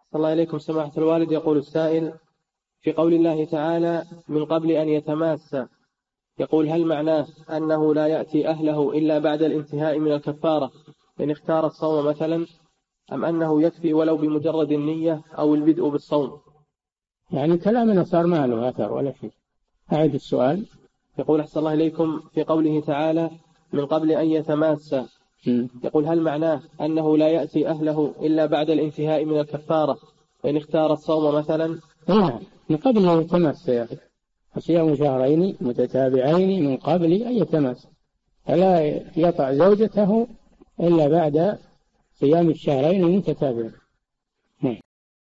صلى الله عليكم سماحة الوالد. يقول السائل: في قول الله تعالى من قبل أن يتماسى، يقول هل معناه أنه لا يأتي أهله إلا بعد الانتهاء من الكفارة إن اختار الصوم مثلا، أم أنه يكفي ولو بمجرد النية أو البدء بالصوم؟ يعني كلامنا صار ما له أثر ولا شيء. أعد السؤال. يقول أحسن الله إليكم في قوله تعالى من قبل أن يتماسى، يقول هل معناه أنه لا يأتي أهله إلا بعد الانتهاء من الكفارة إن اختار الصوم مثلا؟ نعم، من قبل أن يتماسى يا أخي، صيام شهرين متتابعين من قبل أن يتماسى، فلا يطع زوجته إلا بعد صيام الشهرين المتتابعين.